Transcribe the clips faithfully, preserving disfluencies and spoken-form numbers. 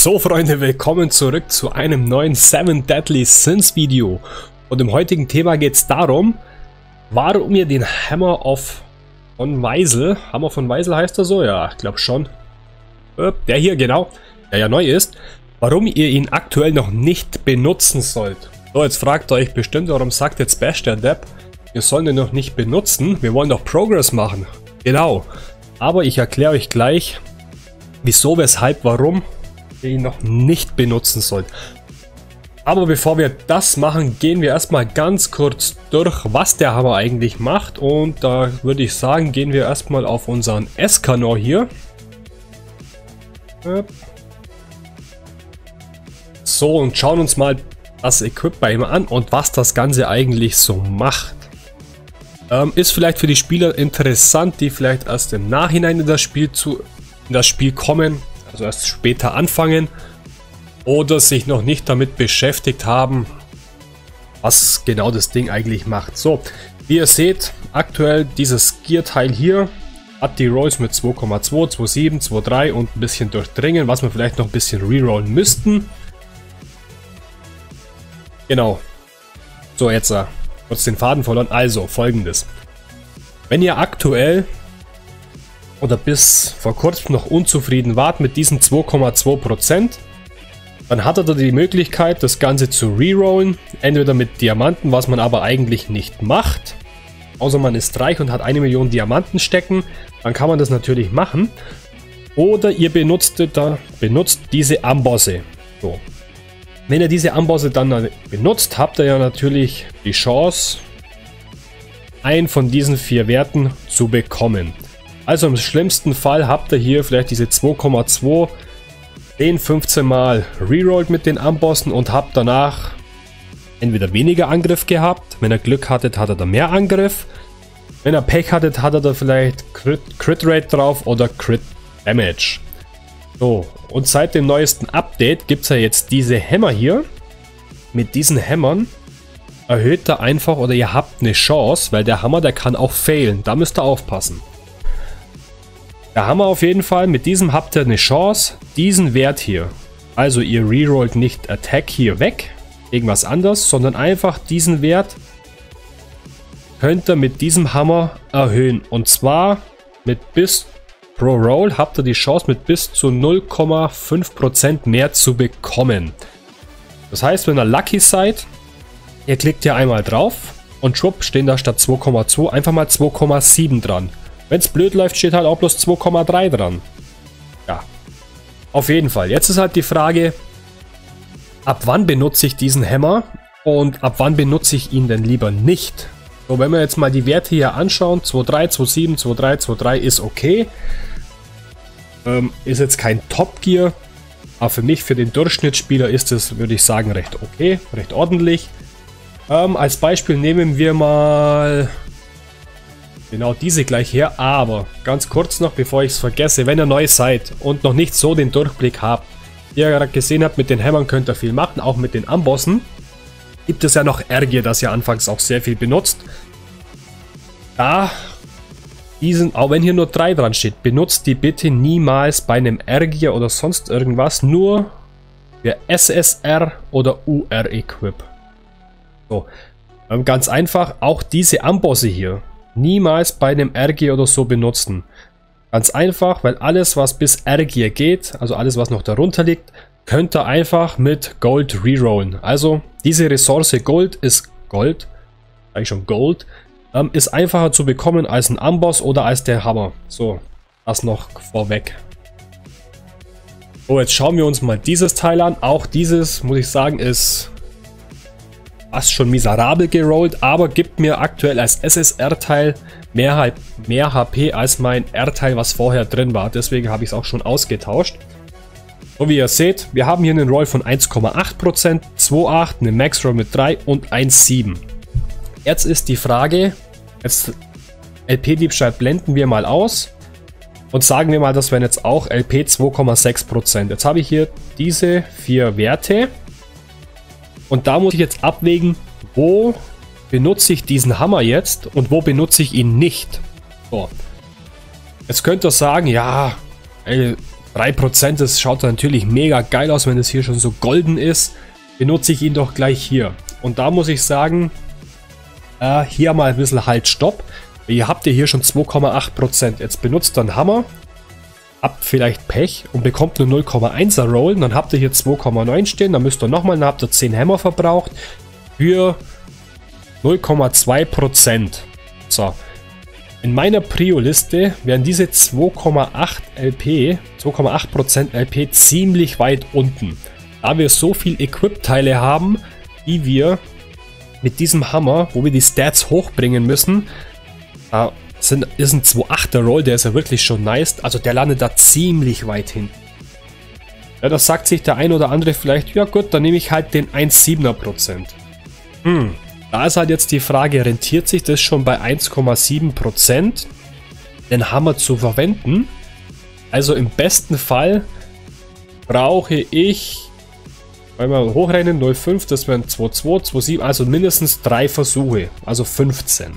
So Freunde, willkommen zurück zu einem neuen Seven Deadly Sins Video. Und im heutigen Thema geht es darum, warum ihr den Hammer of von Weisel, Hammer von Weisel heißt er so? Ja, ich glaube schon. Der hier, genau, der ja neu ist, warum ihr ihn aktuell noch nicht benutzen sollt. So, jetzt fragt ihr euch bestimmt, warum sagt jetzt Bash der Depp, wir sollen den noch nicht benutzen, wir wollen doch Progress machen. Genau, aber ich erkläre euch gleich, wieso, weshalb, warum ihr ihn noch nicht benutzen sollt. Aber bevor wir das machen, gehen wir erstmal ganz kurz durch, was der Hammer eigentlich macht. Und da würde ich sagen, gehen wir erstmal auf unseren Escanor hier. So, und schauen uns mal das Equip bei ihm an und was das Ganze eigentlich so macht. Ähm, ist vielleicht für die Spieler interessant, die vielleicht erst im Nachhinein in das Spiel, zu, in das Spiel kommen. Also erst später anfangen oder sich noch nicht damit beschäftigt haben, was genau das Ding eigentlich macht. So, wie ihr seht, aktuell dieses Gear-Teil hier hat die Rolls mit zwei Komma zwei, zwei Komma sieben, zwei Komma drei und ein bisschen durchdringen, was wir vielleicht noch ein bisschen rerollen müssten. Genau. So, jetzt äh, kurz den Faden verloren. Also, folgendes. Wenn ihr aktuell oder bis vor kurzem noch unzufrieden wart mit diesen zwei Komma zwei Prozent, dann hattet ihr die Möglichkeit, das Ganze zu rerollen, entweder mit Diamanten, was man aber eigentlich nicht macht, außer man ist reich und hat eine Million Diamanten stecken, dann kann man das natürlich machen, oder ihr benutzt, da, benutzt diese Ambosse. So. Wenn ihr diese Ambosse dann benutzt, habt ihr ja natürlich die Chance, einen von diesen vier Werten zu bekommen. Also im schlimmsten Fall habt ihr hier vielleicht diese zwei Komma zwei zehn, fünfzehn Mal rerollt mit den Ambossen und habt danach entweder weniger Angriff gehabt. Wenn ihr Glück hattet, hattet ihr mehr Angriff. Wenn ihr Pech hattet, hattet ihr vielleicht Crit, Crit Rate drauf oder Crit Damage. So, und seit dem neuesten Update gibt es ja jetzt diese Hämmer hier. Mit diesen Hämmern erhöht ihr einfach, oder ihr habt eine Chance, weil der Hammer, der kann auch failen. Da müsst ihr aufpassen. Der Hammer auf jeden Fall, mit diesem habt ihr eine Chance, diesen Wert hier, also ihr rerollt nicht Attack hier weg, irgendwas anderes, sondern einfach diesen Wert könnt ihr mit diesem Hammer erhöhen. Und zwar mit bis pro Roll habt ihr die Chance, mit bis zu null Komma fünf Prozent mehr zu bekommen. Das heißt, wenn ihr lucky seid, ihr klickt hier einmal drauf und schwupp stehen da statt zwei Komma zwei einfach mal zwei Komma sieben dran. Wenn es blöd läuft, steht halt auch bloß zwei Komma drei dran. Ja, auf jeden Fall. Jetzt ist halt die Frage, ab wann benutze ich diesen Hammer und ab wann benutze ich ihn denn lieber nicht? So, wenn wir jetzt mal die Werte hier anschauen, zwei Komma drei, zwei Komma sieben, zwei Komma drei, zwei Komma drei ist okay. Ähm, ist jetzt kein Top Gear, aber für mich, für den Durchschnittsspieler ist es, würde ich sagen, recht okay, recht ordentlich. Ähm, als Beispiel nehmen wir mal genau diese gleich her, aber ganz kurz noch, bevor ich es vergesse, wenn ihr neu seid und noch nicht so den Durchblick habt, wie ihr gerade gesehen habt, mit den Hämmern könnt ihr viel machen, auch mit den Ambossen, gibt es ja noch R-Gear, das ihr anfangs auch sehr viel benutzt. Da, diesen, auch wenn hier nur drei dran steht, benutzt die bitte niemals bei einem R-Gear oder sonst irgendwas, nur für S S R oder U R-Equip. So, ganz einfach, auch diese Ambosse hier niemals bei einem R-Gear oder so benutzen. Ganz einfach, weil alles, was bis R-Gear geht, also alles, was noch darunter liegt, könnt ihr einfach mit Gold rerollen. Also diese Ressource Gold ist Gold, eigentlich schon Gold, ähm, ist einfacher zu bekommen als ein Amboss oder als der Hammer. So, das noch vorweg. So, jetzt schauen wir uns mal dieses Teil an. Auch dieses, muss ich sagen, ist fast schon miserabel gerollt, aber gibt mir aktuell als S S R-Teil mehr, mehr H P als mein R-Teil, was vorher drin war. Deswegen habe ich es auch schon ausgetauscht. So wie ihr seht, wir haben hier einen Roll von eins Komma acht Prozent, zwei Komma acht, einen Max-Roll mit drei und eins Komma sieben. Jetzt ist die Frage, jetzt L P-Diebstahl blenden wir mal aus und sagen wir mal, das wären jetzt auch L P zwei Komma sechs Prozent. Jetzt habe ich hier diese vier Werte. Und da muss ich jetzt abwägen, wo benutze ich diesen Hammer jetzt und wo benutze ich ihn nicht. So. Jetzt könnt ihr sagen, ja, ey, drei Prozent, das schaut natürlich mega geil aus, wenn es hier schon so golden ist. Benutze ich ihn doch gleich hier. Und da muss ich sagen, äh, hier mal ein bisschen halt Stopp. Ihr habt ja hier schon zwei Komma acht Prozent. Jetzt benutzt dann Hammer, habt vielleicht Pech und bekommt nur null Komma eins er Roll. Dann habt ihr hier zwei Komma neun stehen, dann müsst ihr nochmal, dann habt ihr zehn Hammer verbraucht für null Komma zwei Prozent. So. In meiner Prio-Liste wären diese zwei Komma acht L P, zwei Komma acht Prozent L P ziemlich weit unten. Da wir so viel Equip-Teile haben, die wir mit diesem Hammer, wo wir die Stats hochbringen müssen, da sind, ist ein zwei Komma acht er Roll, der ist ja wirklich schon nice, also der landet da ziemlich weit hin. Ja, das sagt sich der ein oder andere vielleicht, ja gut, dann nehme ich halt den eins Komma sieben er Prozent. Hm. Da ist halt jetzt die Frage, rentiert sich das schon bei eins Komma sieben Prozent, den Hammer zu verwenden? Also im besten Fall brauche ich, wenn wir hochrechnen, null Komma fünf, das wären zwei Komma zwei, zwei Komma sieben, also mindestens drei Versuche, also fünfzehn.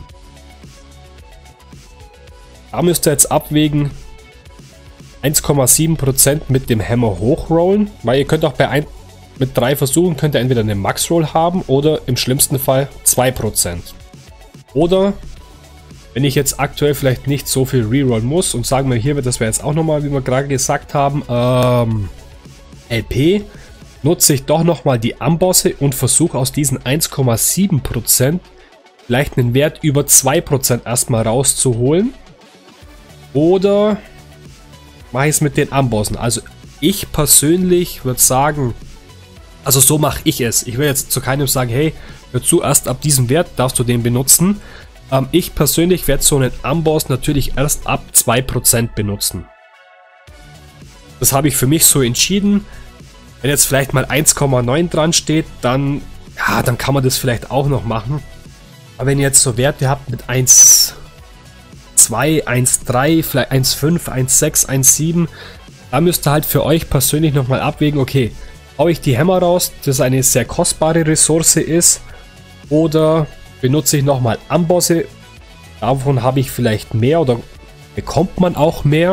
Da müsst ihr jetzt abwägen, eins Komma sieben Prozent mit dem Hammer hochrollen, weil ihr könnt auch bei ein mit drei Versuchen könnt ihr entweder eine Max-Roll haben oder im schlimmsten Fall zwei Prozent. Oder, wenn ich jetzt aktuell vielleicht nicht so viel Reroll muss und sagen wir hier, das wäre jetzt auch nochmal, wie wir gerade gesagt haben, ähm, L P, nutze ich doch nochmal die Ambosse und versuche aus diesen eins Komma sieben Prozent vielleicht einen Wert über zwei Prozent erstmal rauszuholen. Oder mache ich es mit den Ambossen. Also ich persönlich würde sagen, also so mache ich es. Ich will jetzt zu keinem sagen, hey, hör zu, erst ab diesem Wert darfst du den benutzen. Ähm, ich persönlich werde so einen Amboss natürlich erst ab zwei Prozent benutzen. Das habe ich für mich so entschieden. Wenn jetzt vielleicht mal eins Komma neun dran steht, dann, ja, dann kann man das vielleicht auch noch machen. Aber wenn ihr jetzt so Werte habt mit eins Komma zwei, eins Komma drei, vielleicht eins Komma fünf, eins Komma sechs, eins Komma sieben, da müsst ihr halt für euch persönlich nochmal abwägen, okay, haue ich die Hammer raus, das eine sehr kostbare Ressource ist, oder benutze ich nochmal Ambosse, davon habe ich vielleicht mehr oder bekommt man auch mehr.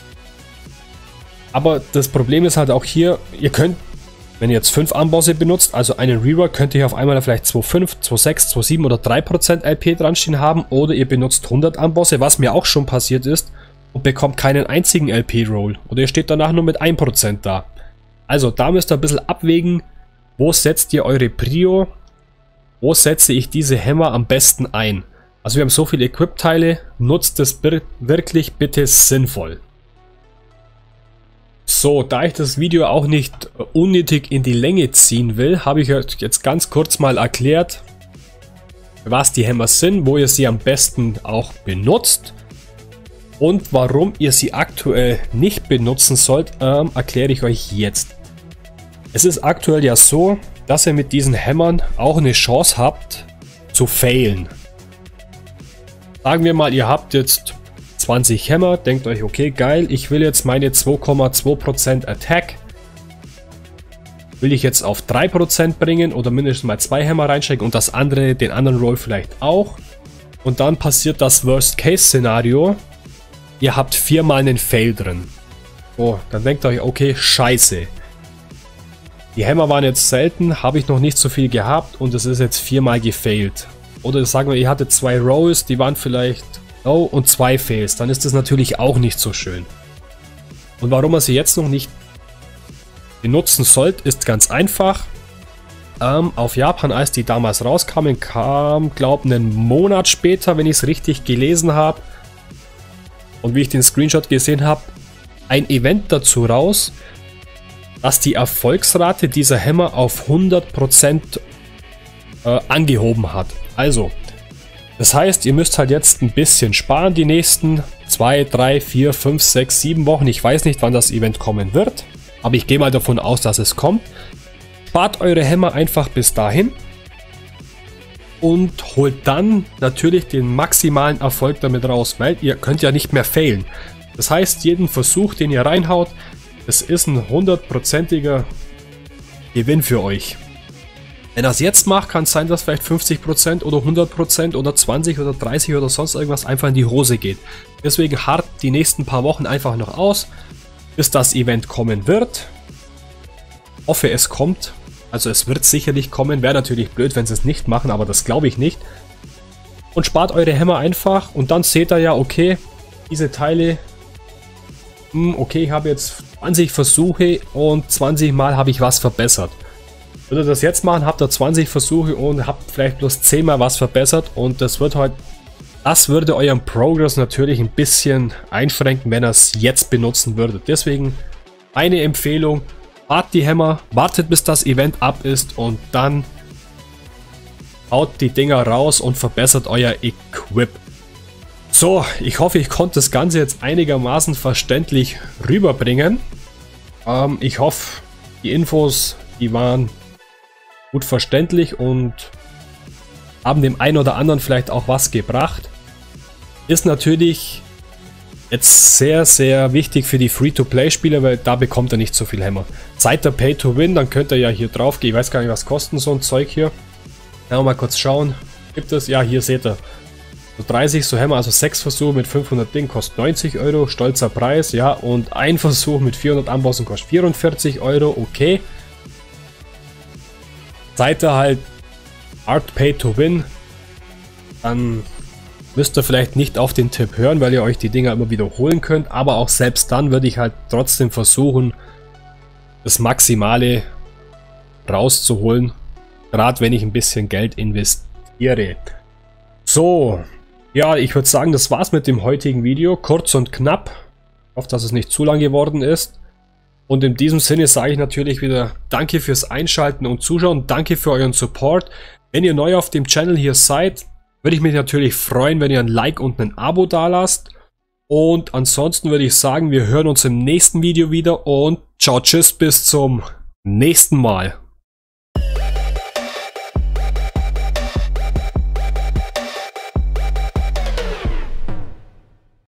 Aber das Problem ist halt auch hier, ihr könnt, wenn ihr jetzt fünf Ambosse benutzt, also einen Reroll, könnt ihr auf einmal vielleicht zwei Komma fünf, zwei Komma sechs, zwei Komma sieben oder drei Prozent L P dran stehen haben, oder ihr benutzt hundert Ambosse, was mir auch schon passiert ist, und bekommt keinen einzigen L P-Roll. Oder ihr steht danach nur mit ein Prozent da. Also da müsst ihr ein bisschen abwägen, wo setzt ihr eure Prio, wo setze ich diese Hammer am besten ein. Also wir haben so viele Equip-Teile, nutzt es wirklich bitte sinnvoll. So, da ich das Video auch nicht unnötig in die Länge ziehen will, habe ich euch jetzt ganz kurz mal erklärt, was die Hammer sind, wo ihr sie am besten auch benutzt. Und warum ihr sie aktuell nicht benutzen sollt, ähm, erkläre ich euch jetzt. Es ist aktuell ja so, dass ihr mit diesen Hämmern auch eine Chance habt zu failen. Sagen wir mal, ihr habt jetzt zwanzig Hämmer, denkt euch, okay, geil, ich will jetzt meine zwei Komma zwei Prozent Attack, will ich jetzt auf drei Prozent bringen oder mindestens mal zwei Hämmer reinstecken und das andere, den anderen Roll vielleicht auch. Und dann passiert das Worst-Case-Szenario. Ihr habt viermal einen Fail drin. So, dann denkt euch, okay, scheiße. Die Hämmer waren jetzt selten, habe ich noch nicht so viel gehabt und es ist jetzt viermal gefailt. Oder sagen wir, ihr hattet zwei Rolls, die waren vielleicht low und zwei Fails. Dann ist das natürlich auch nicht so schön. Und warum ihr sie jetzt noch nicht benutzen sollt, ist ganz einfach. Ähm, auf Japan, als die damals rauskamen, kam, glaube ich, einen Monat später, wenn ich es richtig gelesen habe. Und wie ich den Screenshot gesehen habe, ein Event dazu raus, dass die Erfolgsrate dieser Hämmer auf hundert Prozent äh, angehoben hat. Also, das heißt, ihr müsst halt jetzt ein bisschen sparen die nächsten zwei, drei, vier, fünf, sechs, sieben Wochen. Ich weiß nicht, wann das Event kommen wird, aber ich gehe mal davon aus, dass es kommt. Spart eure Hämmer einfach bis dahin und holt dann natürlich den maximalen Erfolg damit raus, weil ihr könnt ja nicht mehr failen. Das heißt, jeden Versuch, den ihr reinhaut, das ist ein hundertprozentiger Gewinn für euch. Wenn ihr es jetzt macht, kann es sein, dass vielleicht fünfzig Prozent oder hundert Prozent oder zwanzig oder dreißig oder sonst irgendwas einfach in die Hose geht. Deswegen hart die nächsten paar Wochen einfach noch aus, bis das Event kommen wird. Ich hoffe, es kommt. Also es wird sicherlich kommen. Wäre natürlich blöd, wenn sie es nicht machen, aber das glaube ich nicht. Und spart eure Hämmer einfach und dann seht ihr ja, okay, diese Teile, hm, okay, ich habe jetzt zwanzig Versuche und zwanzig Mal habe ich was verbessert. Würde ihr das jetzt machen, habt ihr zwanzig Versuche und habt vielleicht bloß zehn Mal was verbessert und das wird halt, das würde euren Progress natürlich ein bisschen einschränken, wenn ihr es jetzt benutzen würdet. Deswegen eine Empfehlung, spart die Hämmer, wartet bis das Event ab ist und dann haut die Dinger raus und verbessert euer Equip. So, ich hoffe, ich konnte das Ganze jetzt einigermaßen verständlich rüberbringen. Ähm, ich hoffe, die Infos, die waren gut verständlich und haben dem einen oder anderen vielleicht auch was gebracht. Ist natürlich jetzt sehr, sehr wichtig für die Free-to-Play-Spieler, weil da bekommt ihr nicht so viel Hämmer. Seid ihr Pay-to-Win, dann könnt ihr ja hier drauf gehen. Ich weiß gar nicht, was kosten so ein Zeug hier. Ja, mal kurz schauen. Gibt es? Ja, hier seht ihr. So dreißig so Hämmer, also sechs Versuche mit fünfhundert Ding kostet neunzig Euro. Stolzer Preis, ja. Und ein Versuch mit vierhundert Anbossen kostet vierundvierzig Euro. Okay. Seid ihr halt Art Pay-to-Win, dann müsst ihr vielleicht nicht auf den Tipp hören, weil ihr euch die Dinger immer wiederholen könnt. Aber auch selbst dann würde ich halt trotzdem versuchen, das Maximale rauszuholen. Gerade wenn ich ein bisschen Geld investiere. So, ja, ich würde sagen, das war's mit dem heutigen Video. Kurz und knapp. Ich hoffe, dass es nicht zu lang geworden ist. Und in diesem Sinne sage ich natürlich wieder danke fürs Einschalten und Zuschauen. Danke für euren Support. Wenn ihr neu auf dem Channel hier seid, würde ich mich natürlich freuen, wenn ihr ein Like und ein Abo dalasst. Und ansonsten würde ich sagen, wir hören uns im nächsten Video wieder und ciao, tschüss, bis zum nächsten Mal.